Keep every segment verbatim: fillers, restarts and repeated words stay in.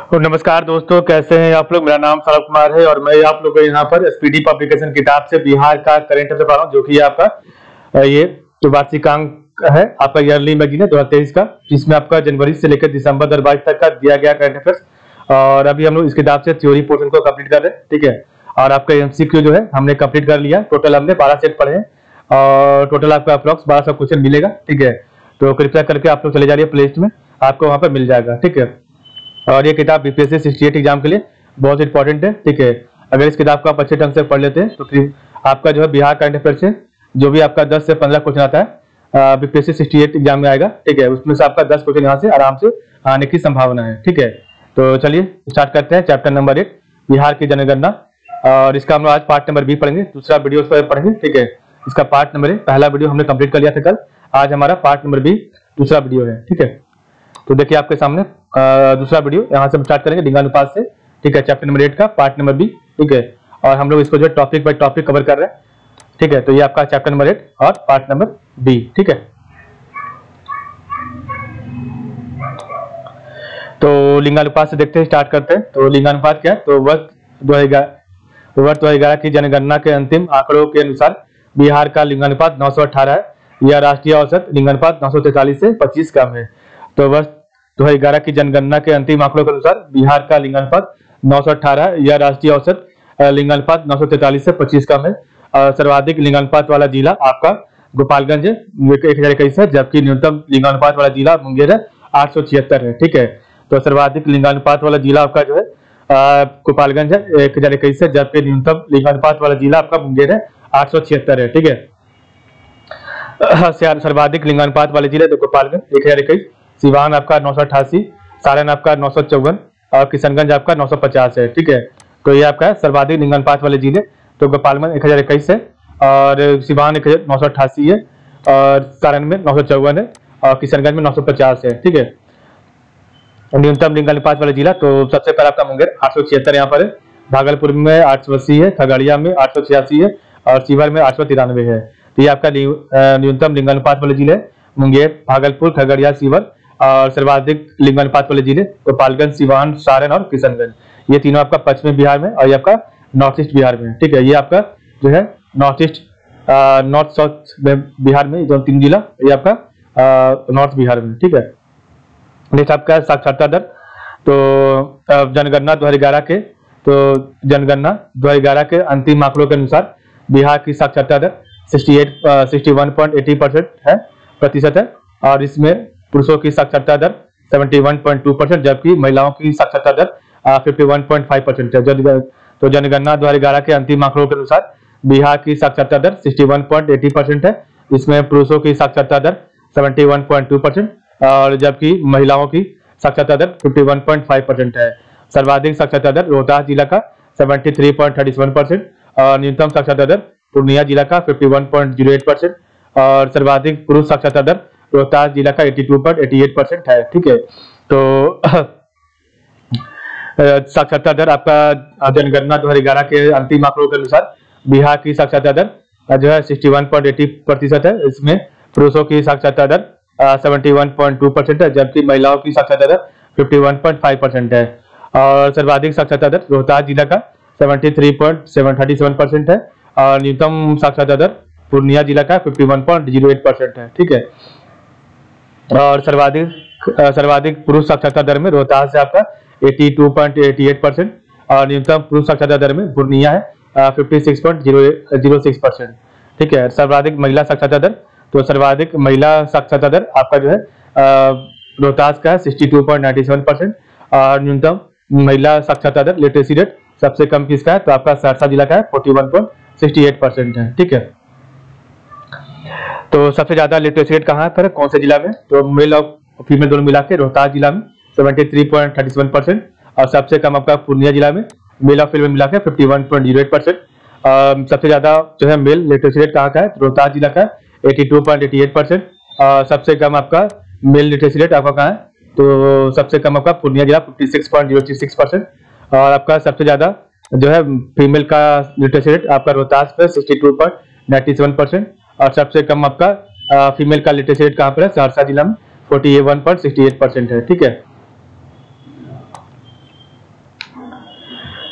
तो नमस्कार दोस्तों, कैसे हैं आप लोग। मेरा नाम सौरभ कुमार है और मैं आप लोगों को यहाँ पर एसपीडी पब्लिकेशन किताब से बिहार का करंट अफेयर पढ़ा रहा हूँ, जो कि आपका अ, ये जो वार्षिकांक है आपका ईयरली मैगजीन है दो हजार तेईस का, जिसमें आपका जनवरी से लेकर दिसंबर दो हजार बाईस तक का दिया गया करंट अफेयर्स। और अभी हम लोग इस किताब से थ्योरी पोर्शन को कंप्लीट कर रहे हैं, ठीक है। और आपका एमसीक्यू जो है हमने कंप्लीट कर लिया। टोटल हमने बारह सेट पढ़े हैं और टोटल आपका अप्रॉक्स बारह सौ क्वेश्चन मिलेगा, ठीक है। तो कृपया करके आप लोग चले जा रही है प्ले लिस्ट में, आपको वहाँ पर मिल जाएगा, ठीक है। और ये किताब बीपीएससी सिक्सटी एट एग्जाम के लिए बहुत इंपॉर्टेंट है, ठीक है। अगर इस किताब को आप अच्छे ढंग से पढ़ लेते हैं तो फिर आपका जो है बिहार करंट अफेयर से जो भी आपका दस से पंद्रह क्वेश्चन आता है बीपीएससी सिक्सटी एट एग्जाम में आएगा, ठीक है। उसमें से आपका दस क्वेश्चन यहाँ से आराम से आने की संभावना है, ठीक है। तो चलिए स्टार्ट करते हैं चैप्टर नंबर एट, बिहार की जनगणना। और इसका हम लोग आज पार्ट नंबर बी पढ़ेंगे, दूसरा वीडियो उस पर पढ़ेंगे, ठीक है। इसका पार्ट नंबर है, पहला वीडियो हमने कंप्लीट कर लिया था कल, आज हमारा पार्ट नंबर बी दूसरा वीडियो है, ठीक है। तो देखिए आपके सामने आ, दूसरा वीडियो यहाँ से हम स्टार्ट करेंगे लिंगानुपात से, ठीक है। चैप्टर नंबर एट का पार्ट नंबर बी, ठीक है। और हम लोग इसको जो टॉपिक बाय टॉपिक कवर कर रहे हैं, ठीक है। तो ये आपका चैप्टर नंबर एट और पार्ट नंबर बी, ठीक है। तो लिंगानुपात से देखते हैं, स्टार्ट करते हैं। तो लिंगानुपात क्या है, तो वर्ष दो हजार वर्ष दो हजार ग्यारह की जनगणना के अंतिम आंकड़ों के अनुसार बिहार का लिंगानुपात नौ सौ अठारह है। यह राष्ट्रीय औसत लिंगानुपात नौ सौ तैंतालीस से पच्चीस कम है। तो वर्ष दो हजार ग्यारह की जनगणना के अंतिम आंकड़ों के अनुसार बिहार का लिंगानुपात नौ सौ अठारह या राष्ट्रीय औसत लिंगानुपात नौ सौ तैंतालीस से पच्चीस कम है। और सर्वाधिक लिंगानुपात वाला जिला आपका गोपालगंज है, एक हजार इक्कीस है, जबकि न्यूनतम लिंगानुपात वाला जिला मुंगेर है, आठ सौ छिहत्तर है, ठीक है। तो सर्वाधिक लिंगानुपात वाला जिला आपका जो है गोपालगंज है, एक हजार इक्कीस है, जबकि न्यूनतम लिंगानुपात वाला जिला आपका मुंगेर है, आठ सौ छिहत्तर है, ठीक है। सर्वाधिक लिंगानुपात वाले जिले तो गोपालगंज एक हजार इक्कीस, सिवान आपका नौ सौ अठासी, सारण आपका नौ सौ चौवन और किशनगंज आपका नौ सौ पचास है, ठीक है। तो ये आपका सर्वाधिक लिंगानुपात वाले जिले तो गोपालगंज एक हजार इक्कीस है और सिवान एक हजार नौ सौ अठासी है और सारण में नौ सौ चौवन है और किशनगंज में नौ सौ पचास है, ठीक है। न्यूनतम लिंगानुपात वाला जिला तो सबसे पहला आपका मुंगेर आठ सौ छिहत्तर यहाँ पर है, भागलपुर में आठ सौ अस्सी है, खगड़िया में आठ सौ छियासी है और शिवहर में आठ सौ तिरानवे है। तो ये आपका न्यूनतम लिंगानुपात वाले जिले मुंगेर, भागलपुर, खगड़िया, शिवहर। और सर्वाधिक लिंगानुपात वाले जिले गोपालगंज, सिवान, सारण और किशनगंज, ये तीनों आपका पश्चिमी बिहार में और ये आपका नॉर्थ ईस्ट बिहार में, ठीक है। ये आपका जो है north east north south Bihar में जो तीन जिला ये आपका नॉर्थ बिहार में, ठीक है। नेक्स्ट आपका साक्षरता दर, तो जनगणना दो हजार ग्यारह के तो जनगणना दो हजार ग्यारह के अंतिम आंकड़ों के अनुसार बिहार की साक्षरता दर sixty eight sixty one point eighty percent है प्रतिशत है और इसमें पुरुषों की साक्षरता दर इकहत्तर पॉइंट दो परसेंट, जबकि महिलाओं की साक्षरता दर इक्यावन पॉइंट पाँच परसेंट है। तो जनगणना दो हजार ग्यारह के अंतिम आंकड़ों के अनुसार बिहार की साक्षरता दर इकसठ पॉइंट अस्सी परसेंट है, इसमें पुरुषों की साक्षरता दर इकहत्तर पॉइंट दो परसेंट और जबकि महिलाओं की साक्षरता दर इक्यावन पॉइंट पाँच परसेंट है। सर्वाधिक साक्षरता दर रोहतास जिला का तिहत्तर पॉइंट सैंतीस परसेंट और न्यूनतम साक्षरता दर पूर्णिया जिला का इक्यावन पॉइंट शून्य आठ परसेंट और सर्वाधिक पुरुष साक्षरता दर रोहतास जिला का बयासी पॉइंट अट्ठासी परसेंट है, ठीक है। तो साक्षरता दर आपका जनगणना दो हजार ग्यारह के अंतिम आंकड़ों के अनुसार बिहार की साक्षरता दर जो है इकसठ पॉइंट अस्सी प्रतिशत है, इसमें पुरुषों की साक्षरता दर इकहत्तर पॉइंट दो परसेंट है, जबकि महिलाओं की साक्षरता दर इक्यावन पॉइंट पाँच परसेंट है। और सर्वाधिक साक्षरता दर रोहतास जिला का तिहत्तर पॉइंट सैंतीस परसेंट है और न्यूनतम साक्षरता दर पूर्णिया जिला का इक्यावन पॉइंट शून्य आठ परसेंट है, ठीक है। और सर्वाधिक सर्वाधिक पुरुष साक्षरता दर में रोहतास से आपका बयासी पॉइंट अट्ठासी परसेंट और न्यूनतम पुरुष साक्षरता दर में पूर्णिया है छप्पन पॉइंट शून्य छह परसेंट, ठीक है। सर्वाधिक महिला साक्षरता दर तो सर्वाधिक महिला साक्षरता दर आपका जो है रोहतास का है बासठ पॉइंट सत्तानवे परसेंट और न्यूनतम महिला साक्षरता दर लिटरेसी रेट सबसे कम किसका है तो आपका सहरसा जिला का है इकतालीस पॉइंट छह आठ परसेंट है, ठीक है। तो सबसे ज्यादा लिटरेसी रेट कहाँ पर कौन से जिला में, तो मेल और फीमेल दोनों मिला के रोहतास जिला में तिहत्तर पॉइंट सैंतीस परसेंट और सबसे कम आपका पूर्णिया जिला में मेल और फीमेल मिला के इक्यावन पॉइंट शून्य आठ परसेंट। सबसे ज्यादा जो है मेल लिटरेसी रेट कहाँ का है रोहतास जिला का बयासी पॉइंट अट्ठासी परसेंट और सबसे कम आपका मेल लिटरेसी रेट आपका कहाँ है तो सबसे कम आपका पूर्णिया जिला छप्पन पॉइंट शून्य छह परसेंट और आपका सबसे ज्यादा जो है फीमेल का लिटरेसी रेट आपका रोहतास पे बासठ पॉइंट सत्तानवे परसेंट और सबसे कम आपका फीमेल का लिटरेसी रेट कहाँ पर है सहरसा जिला में इकतालीस पॉइंट अड़सठ परसेंट है, ठीक है।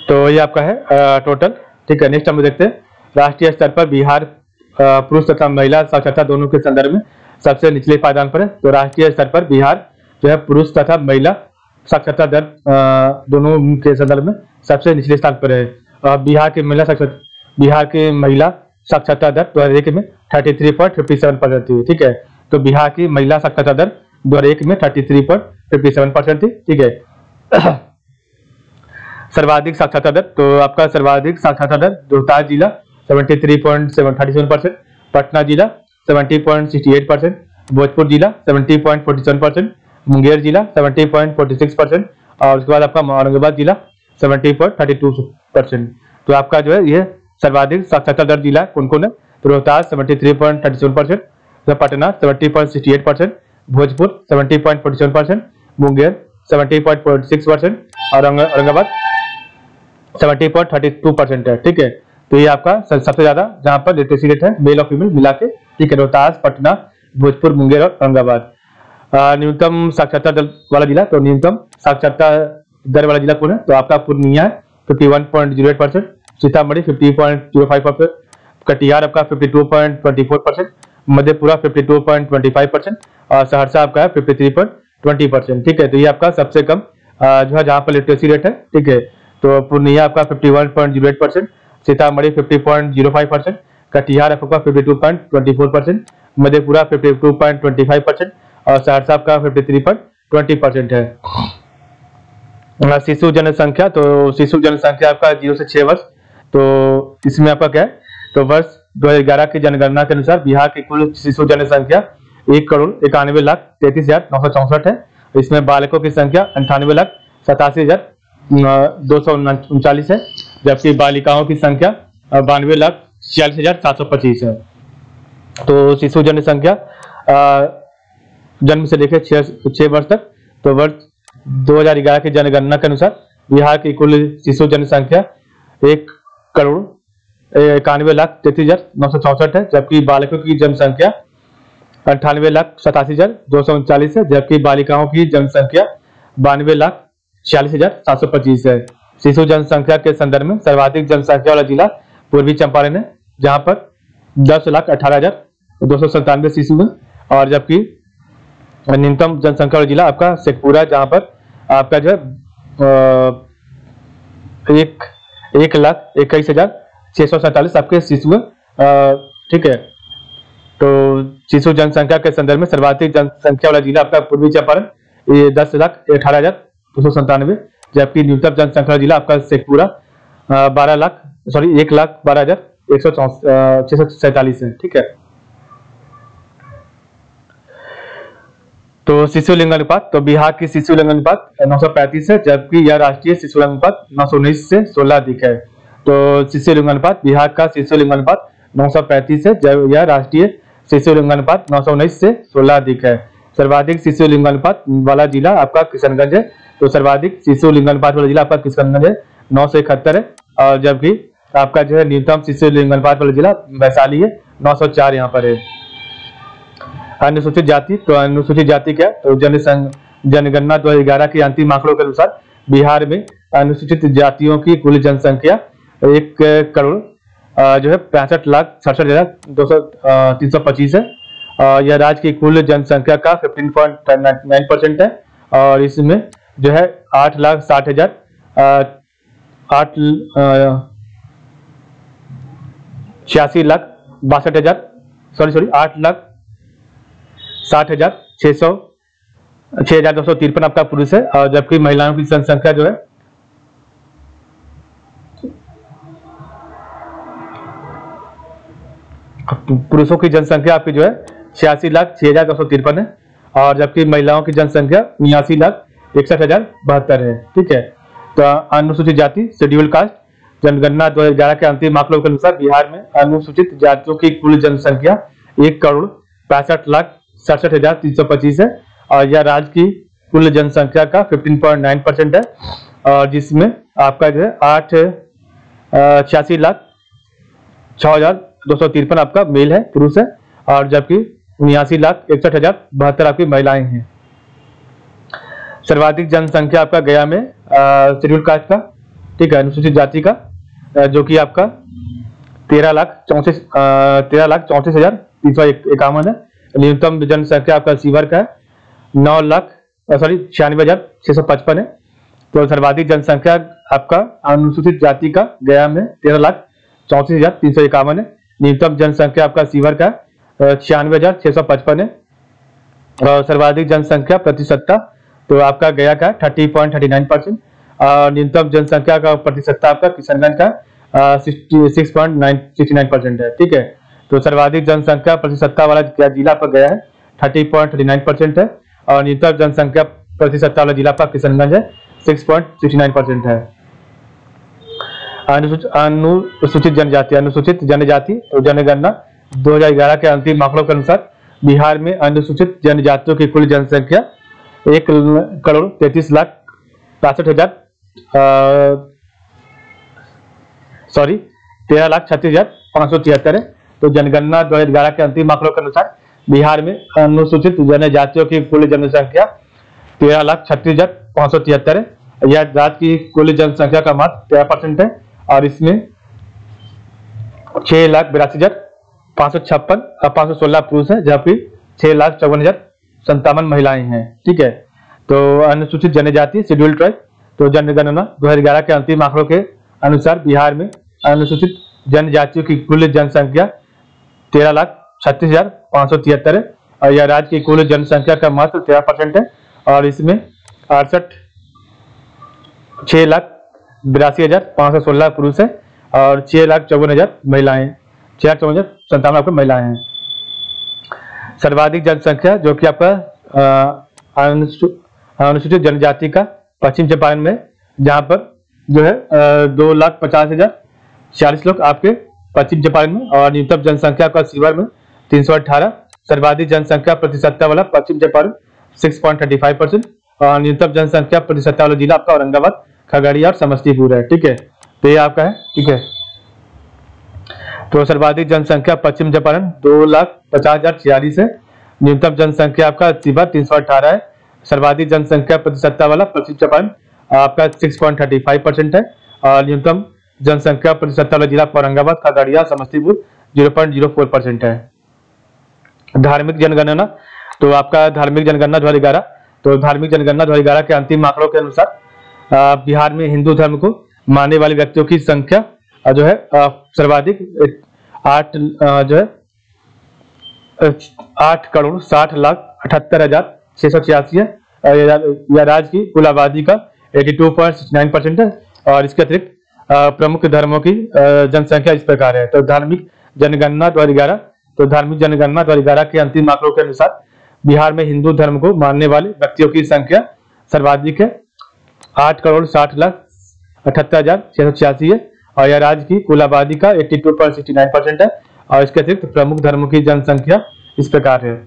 तो ये आपका है टोटल, ठीक है। नेक्स्ट हम देखते हैं राष्ट्रीय स्तर पर बिहार पुरुष तथा महिला साक्षरता दोनों के संदर्भ में सबसे निचले पायदान पर है। तो राष्ट्रीय स्तर पर बिहार जो है पुरुष तथा महिला साक्षरता दर दोनों के संदर्भ में सबसे निचले स्थान पर है। बिहार की महिला साक्षरता बिहार की महिला साक्षरता दर दो हजार एक में thirty three point fifty seven percent थी, ठीक है। तो बिहार की महिला साक्षरता दर दो हजार एक में thirty three point fifty seven percent थी, ठीक है। सर्वाधिक साक्षरता दर, तो आपका सर्वाधिक साक्षरता दर रोहतास जिला seventy three point thirty seven percent, Patna जिला seventy point sixty eight percent, Bhojpur जिला seventy point forty seven percent, Munger जिला seventy point forty six percent और उसके बाद आपका औरंगाबाद जिला seventy point thirty two percent. तो आपका जो है ये सर्वाधिक साक्षरता दर जिला कौन कौन है? तो Rohtas seventy three point thirty seven percent, Patna seventy point sixty eight percent, Bhojpur seventy point forty seven percent, Munger seventy point forty six percent और Aurangabad seventy point thirty two percent है, ठीक है। तो ये आपका सबसे ज्यादा जहां पर लिटरेसी रेट है मेल और फीमेल मिला के, ठीक है, रोहतास, पटना, भोजपुर, मुंगेर और औरंगाबाद। न्यूनतम साक्षरता दर वाला जिला, तो न्यूनतम साक्षरता दर वाला जिला कौन है? तो आपका पूर्णिया है fifty one point zero eight percent, Sitamarhi fifty point zero five percent, Katihar आपका fifty two point twenty four percent, Madhepura fifty two point twenty five percent और सहरसा आपका है fifty three point twenty percent, ठीक है। तो ये आपका सबसे कम जो है जहां पर लिटरेसी रेट है, ठीक है। तो पूर्णिया आपका fifty one point zero eight percent, Sitamarhi fifty point zero five percent, Katihar आपका fifty two point twenty four percent, Madhepura fifty two point twenty five percent और सहरसा आपका fifty three point twenty percent है। शिशु जनसंख्या, तो शिशु जनसंख्या आपका जीरो से छह वर्ष, तो इसमें आपका क्या है? तो वर्ष दो हजार ग्यारह की जनगणना के अनुसार बिहार की कुल शिशु जनसंख्या एक करोड़ इक्यानवे लाख तैतीस हजार नौ सौ चौसठ है। इसमें बालकों की संख्या अंठानवे लाख सतासी हजार दो सौ उनचालीस है, जबकि बालिकाओं की संख्या बानवे लाख छियालीस हजार सात सौ पच्चीस है। तो शिशु जनसंख्या जन्म से लेकर छह छह वर्ष तक, तो वर्ष दो हजार ग्यारह की जनगणना के अनुसार बिहार की कुल शिशु जनसंख्या एक करोड़ इक्यानवे लाख तैतीस हजार नौ सौ चौसठ है, जबकि बालकों की जनसंख्या अंठानवे लाख सतासी हजार दो सौ उनचालीस है, जबकि बालिकाओं की जनसंख्या बानवे लाख छियालीस हजार सात सौ पच्चीस है। शिशु जनसंख्या के संदर्भ में सर्वाधिक जनसंख्या वाला जिला पूर्वी चंपारण है, जहां पर दस लाख अठारह हजार दो सौ सत्तानवे शिशु है, और जबकि न्यूनतम जनसंख्या वाला जिला आपका शेखपुरा, जहां पर आपका जो है एक एक लाख इक्कीस हजार छह सौ सैंतालीस आपके शिशु है, ठीक है। तो शिशु जनसंख्या के संदर्भ में सर्वाधिक जनसंख्या वाला जिला आपका पूर्वी चंपारण, ये दस लाख अठारह हजार दो सौ संतानवे, जबकि न्यूनतम जनसंख्या जिला आपका शेखपुरा बारह लाख सॉरी एक लाख बारह हजार एक सौ छह सौ सैंतालीस है, ठीक है। तो शिशु लिंगानुपात, तो बिहार की शिशु लिंगानुपात नौ सौ पैंतीस है, जबकि यह राष्ट्रीय शिशु लिंगानुपात नौ सौ उन्नीस से सोलह अधिक है। तो शिशु लिंगानुपात, बिहार का शिशु लिंगानुपात नौ सौ पैंतीस है, जब यह राष्ट्रीय शिशु लिंगानुपात नौ सौ उन्नीस से सोलह अधिक है। सर्वाधिक शिशु लिंगानुपात वाला जिला आपका किशनगंज है, तो सर्वाधिक शिशु लिंगानुपात वाला जिला आपका किशनगंज है, नौ सौ इकहत्तर है, और जबकि आपका जो है न्यूनतम शिशु लिंगानुपात वाला जिला वैशाली है, नौ सौ चार यहाँ पर है। अनुसूचित जाति, तो अनुसूचित जाति क्या? तो जनसंघ जनगणना दो हजार ग्यारह के अंतिम आंकड़ों के अनुसार बिहार में अनुसूचित जातियों की कुल जनसंख्या एक करोड़ जो है पैंसठ लाख सड़सठ हजार दो सौ तीन सौ पच्चीस है, और यह राज्य की कुल जनसंख्या का फिफ्टीन पॉइंट नाइन परसेंट है, और इसमें जो है आठ लाख साठ हजार आठ छियासी लाख बासठ हजार सॉरी सॉरी आठ लाख साठ हजार छह सौ छह हजार दो सौ तिरपन आपका पुरुष है, और जबकि महिलाओं की जनसंख्या जो है पुरुषों की जनसंख्या आपकी जो है छियासी लाख छह हजार दो सौ तिरपन है, और जबकि महिलाओं की जनसंख्या उन्यासी लाख इकसठ हजार बहत्तर है, ठीक है। तो अनुसूचित जाति शेड्यूल कास्ट जनगणना दो हजार ग्यारह के अंतिम आंकड़ों के अनुसार बिहार में अनुसूचित जातियों की कुल जनसंख्या एक करोड़ पैंसठ लाख सड़सठ हजार तीन सौ पच्चीस है, और यह राज्य की कुल जनसंख्या का फिफ्टीन पॉइंट नाइन परसेंट है, और जिसमें आपका जो है आठ छियासी लाख छह हजार दो सौ तिरपन आपका मेल है पुरुष है, और जबकि उन्यासी लाख इकसठ हजार बहत्तर आपकी महिलाएं हैं। सर्वाधिक जनसंख्या आपका गया में शेड्यूल कास्ट का ठीक है। अनुसूचित जाति का अ, जो कि आपका तेरह लाख चौंतीस तेरह लाख चौंतीस हजार तीन सौ इक्यावन है। न्यूनतम जनसंख्या आपका सीवर का है नौ लाख सॉरी छियानवे हजार छह सौ पचपन है। तो सर्वाधिक जनसंख्या आपका अनुसूचित जाति का गया में तेरह लाख चौंतीस हजार तीन सौ इक्यावन है। न्यूनतम जनसंख्या आपका सीवर का छियानवे हजार छह सौ पचपन है। और सर्वाधिक जनसंख्या प्रतिशतता तो आपका गया का thirty point thirty nine percent और न्यूनतम जनसंख्या का प्रतिशतता आपका किशनगंज का six point nine sixty nine percent है। ठीक है। तो सर्वाधिक जनसंख्या प्रतिशतता वाला जिला पर गया है thirty point thirty nine percent है और न्यूनतम जनसंख्या प्रतिशतता वाला जिला पर किशनगंज है six point sixty nine percent है। अनुसूचित जनजाति अनुसूचित जनजाति तो जनगणना दो हजार ग्यारह के अंतिम आंकड़ों के अनुसार बिहार में अनुसूचित जनजातियों की कुल जनसंख्या एक करोड़ तैतीस लाख पैंसठ हजार सॉरी तेरह लाख छत्तीस हजार पाँच सौ तिहत्तर है। तो जनगणना दो हजार ग्यारह के अंतिम आंकड़ों के अनुसार बिहार में अनुसूचित जनजातियों की कुल जनसंख्या तेरह लाख छत्तीस हजार पाँच सौ तिहत्तर है। यह राज्य की कुल जनसंख्या का मात्र तेरह परसेंट है और इसमें छह लाख बिरासी हजार पाँच सौ छप्पन पाँच सौ सोलह पुरुष है जबकि छह लाख चौवन हजार संतावन महिलाएं हैं। ठीक है। तो अनुसूचित जनजाति शेड्यूल ट्राइब तो जनगणना दो हजार ग्यारह के अंतिम आंकड़ों के अनुसार बिहार में अनुसूचित जनजातियों की कुल जनसंख्या तेरह लाख छत्तीस हजार पाँच सौ तिहत्तर है और यह राज्य की कुल जनसंख्या का मात्र तेरह परसेंट है और इसमें अड़सठ छह लाख बिरासी हजार पाँच सौ सोलह पुरुष है और छह लाख चौवन हजार महिलाएं छह लाख चौवन हजार संतावन आपको महिलाएं हैं। सर्वाधिक जनसंख्या जो कि आपका अनुसूचित जनजाति का पश्चिम चंपारण में जहां पर जो है दो लाख पचास हजार छियालीस लोग आपके पश्चिम चंपारण में और न्यूनतम जनसंख्या का सीवर में तीन सौ अठारह। सर्वाधिक जनसंख्या प्रतिशतता वाला Paschim Champaran six point thirty five percent और न्यूनतम जनसंख्या प्रतिशतता वाला जिला आपका औरंगाबाद खगड़िया और समस्तीपुर है। ठीक है। तो ये आपका है। ठीक है। तो सर्वाधिक जनसंख्या पश्चिम चंपारण दो लाख पचास हजार छियालीस है। न्यूनतम जनसंख्या आपका सीवर तीन सौ अठारह है। सर्वाधिक जनसंख्या प्रतिशतता वाला पश्चिम चंपारण आपका six point thirty five percent है और न्यूनतम जनसंख्या प्रतिशतता वाला जिला Aurangabad Khagaria Samastipur zero point zero four percent है। धार्मिक जनगणना तो आपका धार्मिक जनगणना दो हजार ग्यारह तो धार्मिक जनगणना दो हजार ग्यारह के अंतिम आंकड़ों के अनुसार बिहार में हिंदू धर्म को मानने वाले व्यक्तियों की संख्या जो है सर्वाधिक आठ जो है आठ करोड़ साठ लाख अठहत्तर हजार छह सौ छियासी है। यह राज्य की कुल आबादी का बयासी पॉइंट सिक्स नाइन परसेंट है और इसके अतिरिक्त प्रमुख धर्मों की जनसंख्या इस प्रकार है। तो धार्मिक जनगणना दो हजार ग्यारह तो धार्मिक जनगणना दो हजार ग्यारह के अंतिम आंकड़ों के अनुसार बिहार में हिंदू धर्म को मानने वाले व्यक्तियों की संख्या सर्वाधिक है आठ करोड़ साठ लाख अठहत्तर हजार छह सौ छियासी है और यह राज्य की कुल आबादी का बयासी पॉइंट सिक्स नाइन परसेंट है और इसके अतिरिक्त प्रमुख धर्मों की जनसंख्या इस प्रकार है।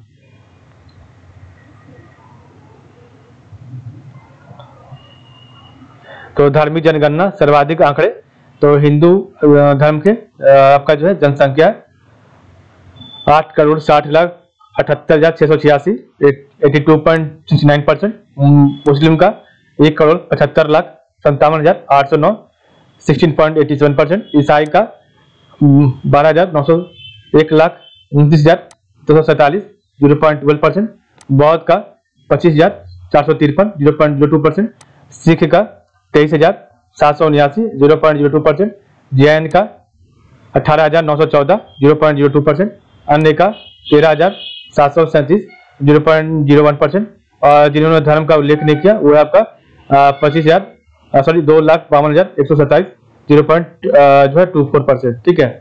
तो धार्मिक जनगणना सर्वाधिक आंकड़े तो हिंदू धर्म के आपका जो है जनसंख्या आठ करोड़ साठ लाख अठहत्तर हजार छह सौ छियासी eighty two point six nine percent. मुस्लिम का एक करोड़ पचहत्तर लाख संतावन हजार आठ सौ नौ sixteen point eighty seven percent. ईसाई का बारह हजार नौ सौ एक लाख उनतीस हजार दो सौ सैंतालीस जीरो पॉइंट ट्वेल्व परसेंट। बौद्ध का पच्चीस हजार चार सौ तिरपन zero point zero two percent. सिख का तेईस हजार सात सौ उन्यासी zero point zero two percent. जैन का अठारह हजार नौ सौ चौदह zero point zero two percent. अन्य का तेरह हजार सात सौ सैंतीस zero point zero one percent और जिन्होंने धर्म का उल्लेख नहीं किया वो आपका पच्चीस हजार सॉरी दो लाख बावन हजार एक सौ सत्ताईस जीरो पॉइंट जो है टू फोर परसेंट। ठीक है।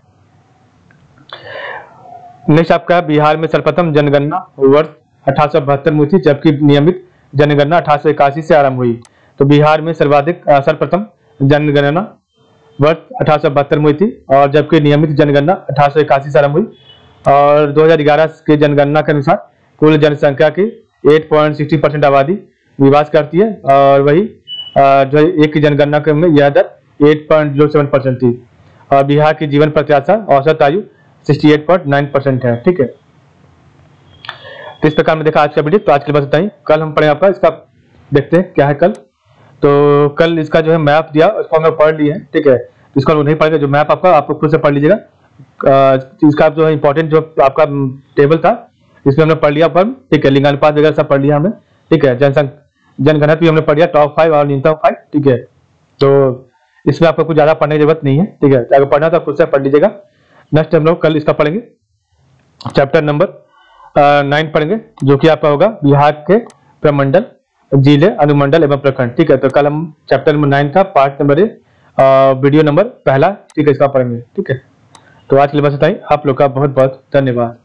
नेक्स्ट आपका बिहार में सर्वप्रथम जनगणना वर्ष अठारह सौ बहत्तर में हुई थी जबकि नियमित जनगणना अठारह सौ इक्यासी से आरंभ हुई। तो बिहार में सर्वाधिक सर्वप्रथम जनगणना वर्ष अठारह सौ बहत्तर में हुई थी और जबकि नियमित जनगणना अठारह सौ इक्यासी से आरंभ हुई और दो हजार ग्यारह के जनगणना के अनुसार कुल जनसंख्या की आठ पॉइंट सिक्स zero परसेंट आबादी निवास करती है और वही जो एक की जनगणना क्रम में यह दर आठ पॉइंट जीरो सेवन परसेंट थी और बिहार की जीवन प्रत्याशा औसत आयु अड़सठ पॉइंट नौ परसेंट है। ठीक है। तो इस प्रकार में देखा आज का वीडियो। तो आज के लिए बस इतना ही। कल हम पढ़े आपका इसका देखते हैं क्या है कल। तो कल इसका जो है मैप दिया उसको हमने पढ़ लिए हैं, ठीक है। इसको हम नहीं पढ़ेंगे, जो मैप आपका आप लोग खुद से पढ़ लीजिएगा। इसका जो है इंपॉर्टेंट जो आपका टेबल था इसमें हमने पढ़ लिया अपन, ठीक है। लिंगानुपात वगैरह सब पढ़ लिया हमने, ठीक है। जनसंख्या जनगणना भी हमने पढ़ लिया, टॉप फाइव और न्यूनतम फाइव, ठीक है। तो इसमें आपको कुछ ज्यादा पढ़ने की जरूरत नहीं है, ठीक है। अगर पढ़ना तो आप खुद से पढ़ लीजिएगा। नेक्स्ट हम लोग कल इसका पढ़ेंगे, चैप्टर नंबर नाइन पढ़ेंगे, जो कि आपका होगा बिहार के प्रमंडल, जिले, अनुमंडल एवं प्रखंड, ठीक है। तो कल हम चैप्टर नंबर नाइन का पार्ट नंबर वीडियो नंबर पहला, ठीक है, इसका पढ़ेंगे, ठीक है। तो आज के लिए बस इतना ही। आप लोग का बहुत बहुत धन्यवाद।